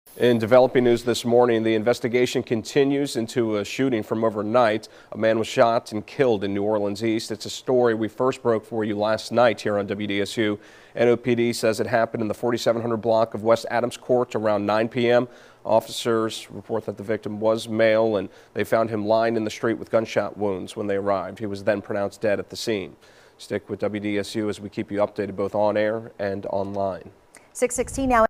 In developing news this morning, the investigation continues into a shooting from overnight. A man was shot and killed in New Orleans East. It's a story we first broke for you last night here on WDSU. NOPD says it happened in the 4700 block of West Adams Court around 9 p.m. Officers report that the victim was male and they found him lying in the street with gunshot wounds when they arrived. He was then pronounced dead at the scene. Stick with WDSU as we keep you updated both on air and online. 6:16 now.